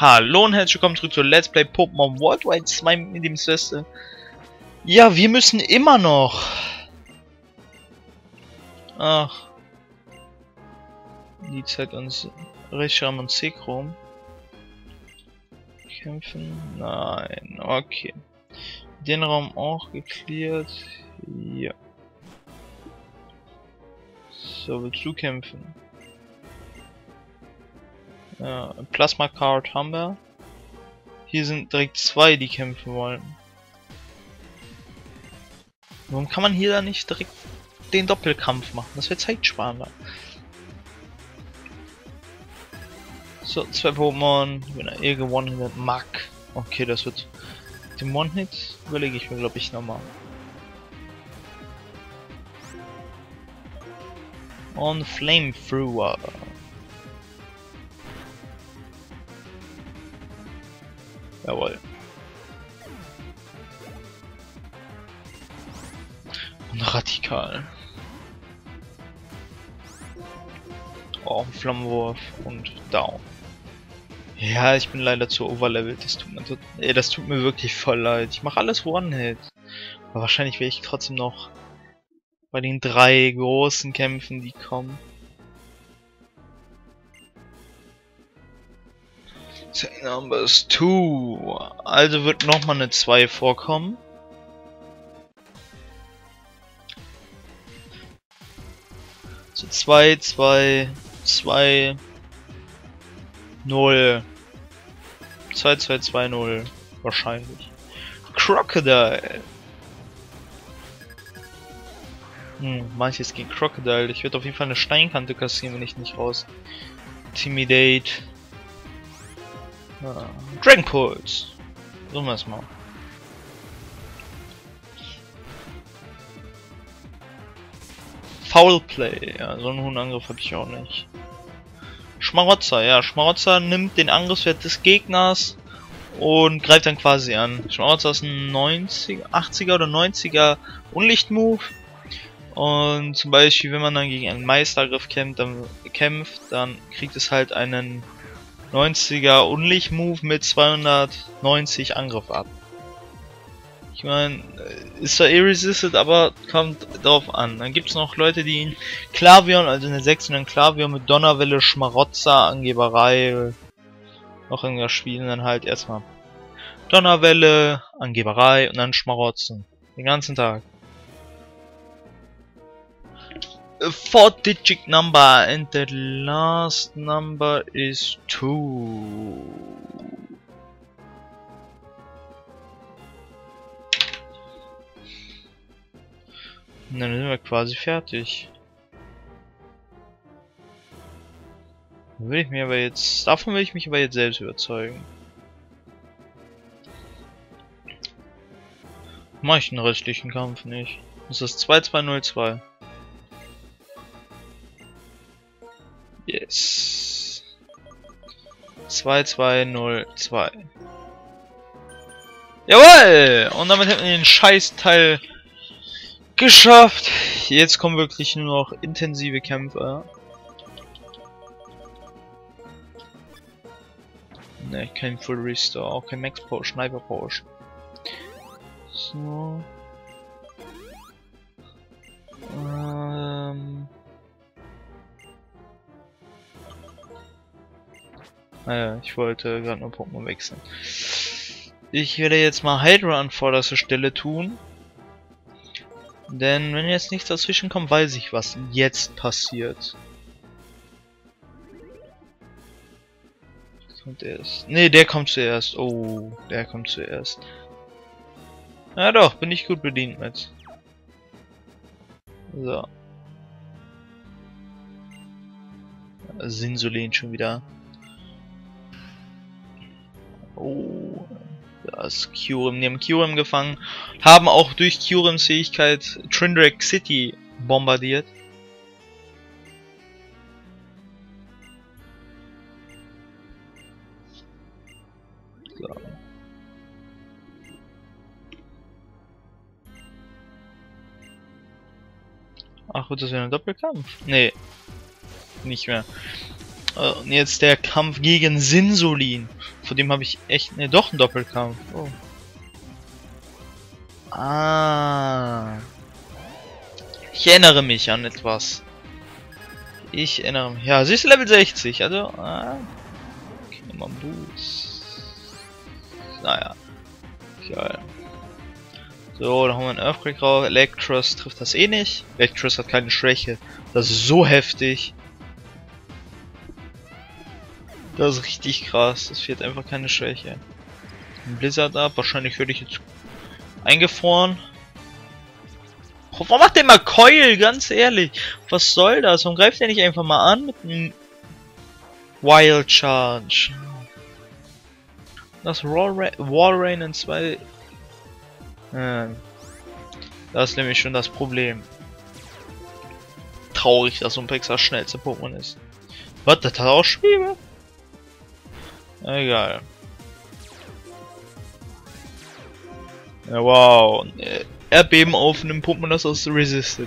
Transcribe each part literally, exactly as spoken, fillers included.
Hallo und herzlich willkommen zurück zu Let's Play Pokémon Worldwide zwei mit dem Beste. Ja, wir müssen immer noch. Ach. Die Zeit uns Reshiram und Zekrom kämpfen. Nein, okay. Den Raum auch geklärt. Ja. So, willst du kämpfen? Ja, Plasma Card haben wir. Hier sind direkt zwei, die kämpfen wollen. Warum kann man hier da nicht direkt den Doppelkampf machen? Das wäre zeitsparender. So, zwei Pokémon, wenn er eh gewonnen wird, Mack. Okay, das wird den One-Hit, überlege ich mir, glaube ich, nochmal. Und Flamethrower. Jawohl. Und radikal. Oh, Flammenwurf und down. Ja, ich bin leider zu overlevelt. Das tut mir, tut, ey, das tut mir wirklich voll leid. Ich mache alles One-Hit. Aber wahrscheinlich werde ich trotzdem noch bei den drei großen Kämpfen, die kommen. Set Numbers two. Also wird nochmal eine zwei vorkommen. So zwei, zwei, zwei, null. zwei, zwei, zwei, null. Wahrscheinlich. Crocodile. Hm, manches gegen Crocodile. Ich werde auf jeden Fall eine Steinkante kassieren, wenn ich nicht raus. Intimidate. Ja. Dragon Pulse. So wir es mal. Foul Play. Ja, so einen hohen Angriff habe ich auch nicht. Schmarotzer. Ja, Schmarotzer nimmt den Angriffswert des Gegners und greift dann quasi an. Schmarotzer ist ein neunziger, achtziger oder neunziger Unlicht-Move. Und zum Beispiel, wenn man dann gegen einen Meistergriff kämpft, dann, kämpft, dann kriegt es halt einen neunziger Unlicht-Move mit zweihundertneunzig Angriff ab. Ich meine, ist zwar irresisted, aber kommt drauf an. Dann gibt es noch Leute, die in Klavion, also in der sechs und in Klavion mit Donnerwelle, Schmarotzer, Angeberei noch irgendwas spielen, dann halt erstmal Donnerwelle, Angeberei und dann Schmarotzen. Den ganzen Tag. A four digit number and the last number is two. Und dann sind wir quasi fertig. Will ich mir aber jetzt, davon will ich mich aber jetzt selbst überzeugen. Mach ich den restlichen Kampf nicht. Das ist zwei zwei null zwei. Yes. zwei zwei null zwei. Jawohl! Und damit hätten wir den Scheißteil geschafft. Jetzt kommen wirklich nur noch intensive Kämpfe. Ne, kein Full Restore, auch kein Max Potion, Hyper Potion. So. Ähm. Naja, ich wollte gerade nur Pokémon wechseln. Ich werde jetzt mal Hydra an vorderster Stelle tun. Denn wenn jetzt nichts dazwischen kommt, weiß ich, was jetzt passiert. Kommt erst. Ne, der kommt zuerst. Oh, der kommt zuerst. Ja doch, bin ich gut bedient mit. So. Sinsulin schon wieder. Oh. Da ist Kyurem, die haben Kyurem gefangen, haben auch durch Kyurems Fähigkeit Trindrick City bombardiert. So. Ach, wird das wieder ein Doppelkampf? Nee, nicht mehr. Und jetzt der Kampf gegen Sinsulin. vor dem habe ich echt... Ne, doch einen Doppelkampf. Oh. Ah. Ich erinnere mich an etwas. Ich erinnere mich. Ja, sie ist Level sechzig, also... Ah. Okay, nochmal Boost. Naja. Geil. So, dann haben wir einen Earthquake raus. Electros trifft das eh nicht. Electros hat keine Schwäche. Das ist so heftig. Das ist richtig krass. Das wird einfach keine Schwäche. Ein Blizzard ab. Wahrscheinlich würde ich jetzt eingefroren. Oh, warum macht der mal Keul? Ganz ehrlich. Was soll das? Warum greift der nicht einfach mal an mit einem Wild Charge? Das Wall Rain in zwei. Ja. Das ist nämlich schon das Problem. Traurig, dass Umpex das schnellste Pokémon ist. Was? Das hat auch Schwebe? Egal. Ja, wow. Erdbeben auf einem Pokémon, das aus resistet.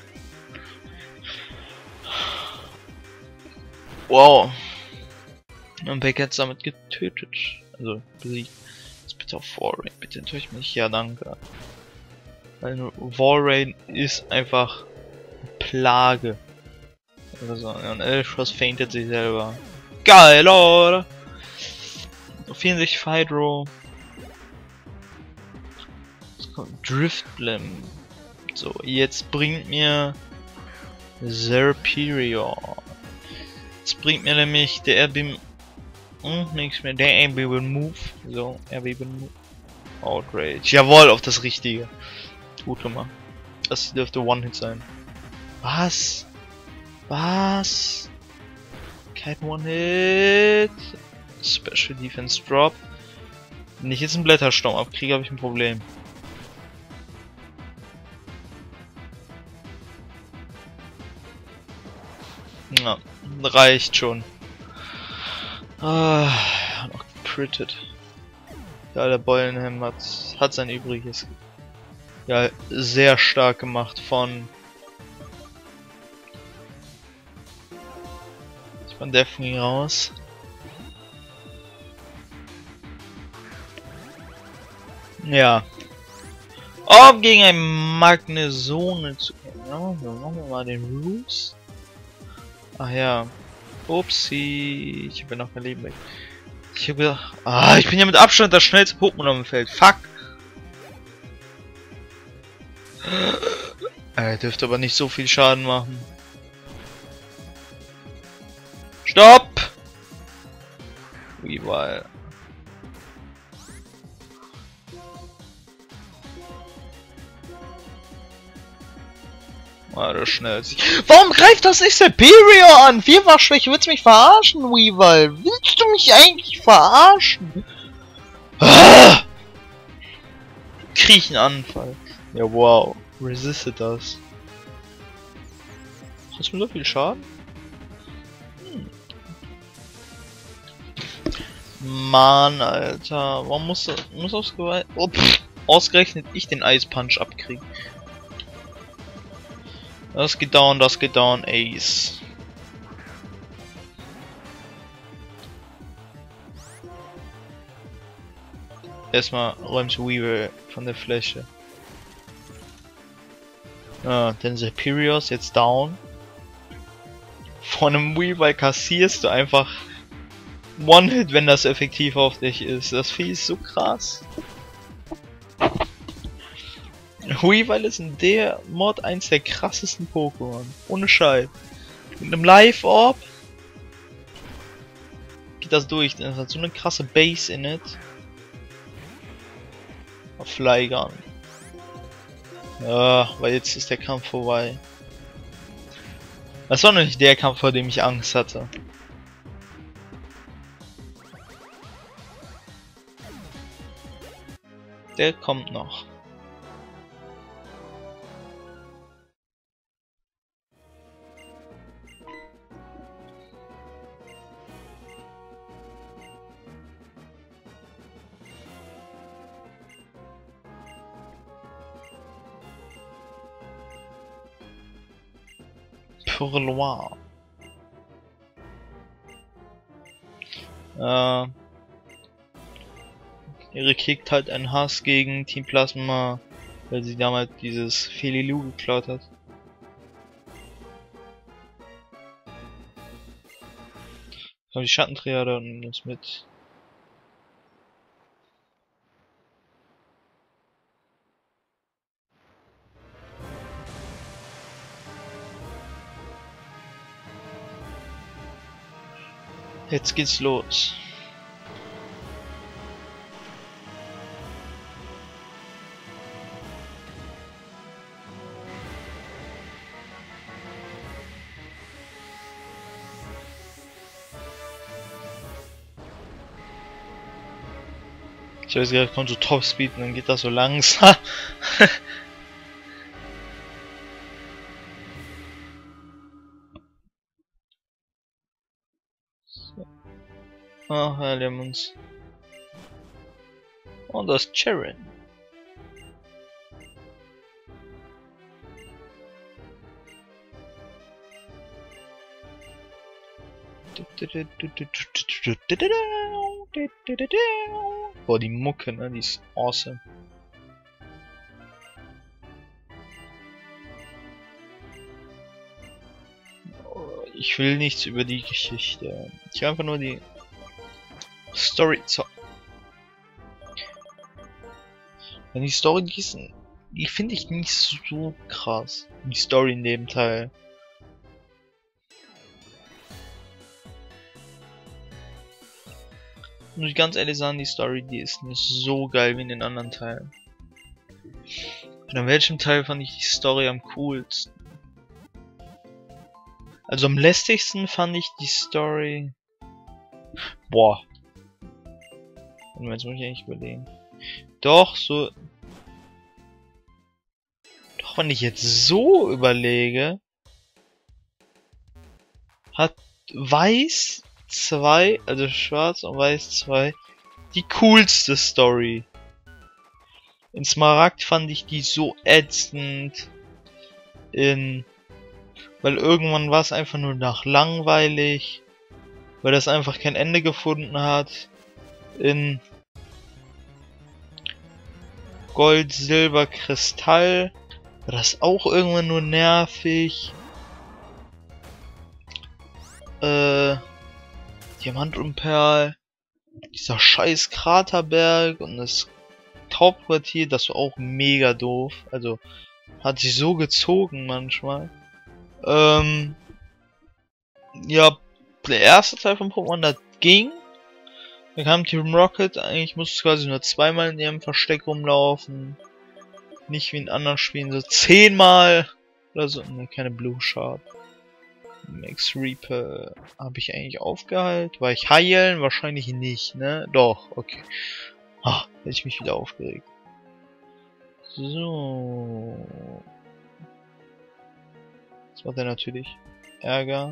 Wow. Umpex hat es damit getötet. Also besiegt. Jetzt bitte auf Wallrain. Bitte enttäuscht mich. Ja, danke. Weil Wallrain ist einfach Plage. Also, und Elfrost faintet sich selber. Geil, oder? vierundsechzig Hydro. Driftblim. So, jetzt bringt mir Serperior. Jetzt bringt mir nämlich der Erdbeben und nichts mehr. Der Erdbeben Move. So, Erdbeben Move. Outrage. Jawohl, auf das Richtige. Gut gemacht. Das dürfte One-Hit sein. Was? Was? Kein One-Hit. Special Defense Drop. Wenn ich jetzt einen Blättersturm abkriege, habe ich ein Problem. Na, reicht schon. Ah, noch gecrittet. Ja, der Beulenhelm hat, hat sein Übriges. Ja, sehr stark gemacht von... Von Deathwing raus. Ja. Um gegen ein Magnesone zu kämpfen. Ja, dann machen wir mal den Roost. Ach ja. Upsi. Ich bin noch mein Leben weg. Ich hab gedacht. Ah, ich bin ja mit Abstand das schnellste Pokémon auf dem Feld. Fuck. Er dürfte aber nicht so viel Schaden machen. Stopp! Weavile. Ah, das schnell. Warum greift das nicht Serperior an? Vierfachschwäche, willst du mich verarschen, Weavile? Willst du mich eigentlich verarschen? Ah! Krieg einen Anfall. Ja, wow. Resistet das. Hast du so viel Schaden? Hm. Mann, Alter. Warum muss das, muss aufs Geweih... Oh, pff, ausgerechnet ich den Eispunch abkriegen. Das geht down, das geht down, Ace. Erstmal räumst Weaver von der Fläche. Ah, den Serperior ist jetzt down. Von einem Weavile kassierst du einfach One-Hit, wenn das effektiv auf dich ist. Das Vieh ist so krass. Weavile ist in der Mod eins der krassesten Pokémon. Ohne Scheiß. Mit einem Live-Orb geht das durch. Das hat so eine krasse Base in it. Auf Flygun. Ja, weil jetzt ist der Kampf vorbei. Das war noch nicht der Kampf, vor dem ich Angst hatte. Der kommt noch. Purloin. Äh, Ihre kriegt halt einen Hass gegen Team Plasma, weil sie damals dieses Felilu geklaut hat. Aber die Schattentriade nimmt uns mit. Jetzt geht's los. Ich weiß gerade, kommt so Topspeed und dann geht das so langsam. So. Ach, ja, Lemons. Und das ist Charon. Boah, die Mucke, ne, die ist awesome. Ich will nichts über die Geschichte. Ich will einfach nur die Story zocken. Wenn die Story, die ist, die finde ich nicht so krass. Die Story in dem Teil. Muss ich ganz ehrlich sagen, die Story, die ist nicht so geil wie in den anderen Teilen. Und an welchem Teil fand ich die Story am coolsten? Also am lästigsten fand ich die Story... Boah. Und jetzt muss ich eigentlich überlegen. Doch, so... Doch, wenn ich jetzt so überlege... Hat Weiß zwei, also Schwarz und Weiß zwei, die coolste Story. In Smaragd fand ich die so ätzend. In... Weil irgendwann war es einfach nur nach langweilig. Weil das einfach kein Ende gefunden hat. In Gold, Silber, Kristall war das auch irgendwann nur nervig. Äh, Diamant und Perl. Dieser scheiß Kraterberg und das Hauptquartier, das war auch mega doof. Also hat sich so gezogen manchmal. Ähm, ja, der erste Teil von Pokémon, das ging. Dann kam Team Rocket, eigentlich musste es quasi nur zweimal in ihrem Versteck rumlaufen. Nicht wie in anderen Spielen, so zehnmal oder so. Ne, keine Blue Sharp. Max Reaper habe ich eigentlich aufgehalten. War ich heilen? Wahrscheinlich nicht, ne? Doch, okay. Ah, hätte ich mich wieder aufgeregt. So. Das macht er natürlich Ärger.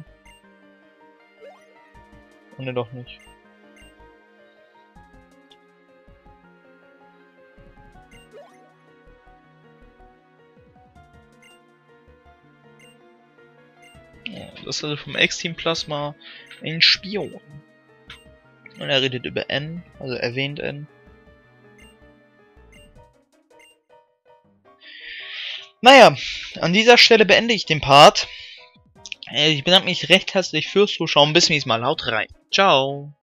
Und ne, doch nicht. Ja, das ist also vom X-Team Plasma ein Spion. Und er redet über N, also erwähnt N. Naja, an dieser Stelle beende ich den Part. Ich bedanke mich recht herzlich fürs Zuschauen. Bis zum nächsten Mal. Haut rein. Ciao.